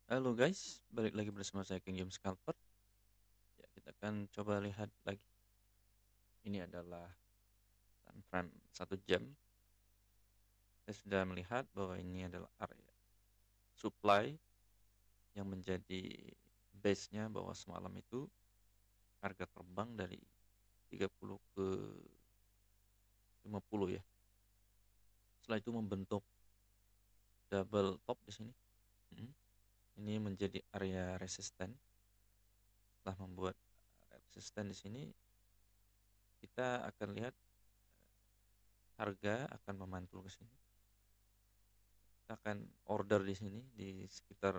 Halo guys, balik lagi bersama saya King James Scalper. Ya, kita akan coba lihat lagi. Ini adalah time frame 1 jam. Saya sudah melihat bahwa ini adalah area supply yang menjadi base-nya bahwa semalam itu harga terbang dari 30 ke 50 ya. Setelah itu membentuk double top di sini. Mhm. Ini menjadi area resisten. Setelah membuat resisten di sini, kita akan lihat harga akan memantul ke sini. Kita akan order di sini di sekitar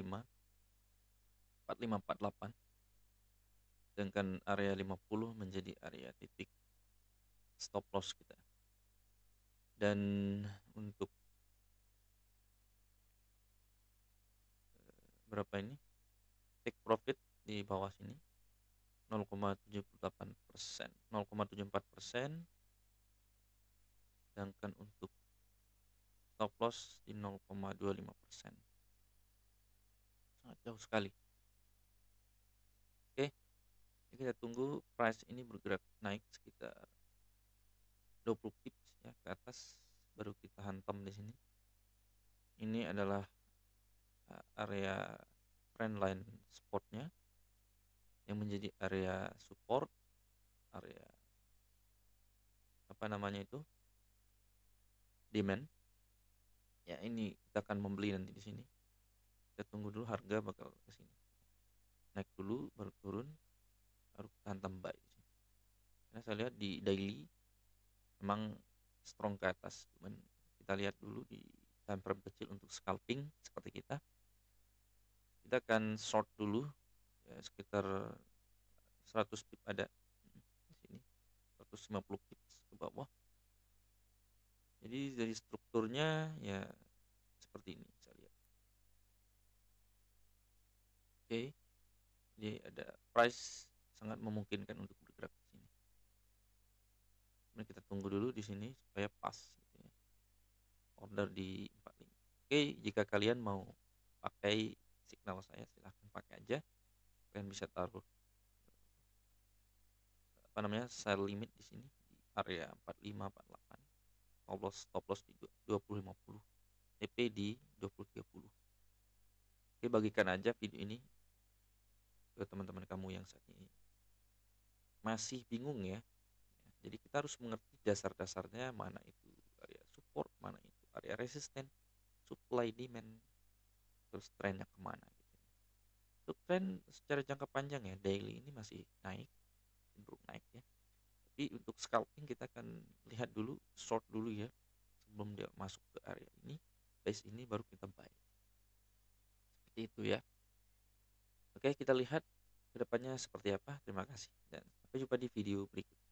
45 48, sedangkan area 50 menjadi area titik stop loss kita. Dan untuk berapa ini take profit di bawah sini 0,78%, 0,74%, sedangkan untuk stop loss di 0,25%. Sangat jauh sekali. Oke, jadi kita tunggu price ini bergerak naik sekitar 20 pips ya ke atas, baru kita hantam di sini. Ini adalah area trendline spotnya yang menjadi area support, area apa namanya itu, demand. Ya, ini kita akan membeli nanti di sini. Kita tunggu dulu harga bakal ke sini. Naik dulu baru turun, baru kita hantam buy di sini. Karena saya lihat di daily memang strong ke atas, cuman kita lihat dulu di time frame kecil untuk scalping seperti kita. Kita akan short dulu ya, sekitar 100 pip ada di sini. 150 pips ke bawah. Jadi dari strukturnya ya seperti ini saya lihat. Oke, jadi ada price sangat memungkinkan untuk bergerak di sini. Kemudian kita tunggu dulu di sini supaya pas gitu ya. Order di 45. Oke, jika kalian mau pakai signal saya silahkan pakai aja. Kalian bisa taruh apa namanya sell limit di sini di area 45 48. Stop loss di 20 50. TP di 20 30. Oke, bagikan aja video ini ke teman-teman kamu yang saat ini masih bingung ya. Jadi kita harus mengerti dasar-dasarnya, mana itu area support, mana itu area resisten, supply demand, terus trennya kemana gitu ya. Untuk tren secara jangka panjang ya, daily ini masih naik, cenderung naik ya. Tapi untuk scalping kita akan lihat dulu, short dulu ya, sebelum dia masuk ke area ini, base ini baru kita buy. Seperti itu ya. Oke, kita lihat kedepannya seperti apa. Terima kasih dan sampai jumpa di video berikutnya.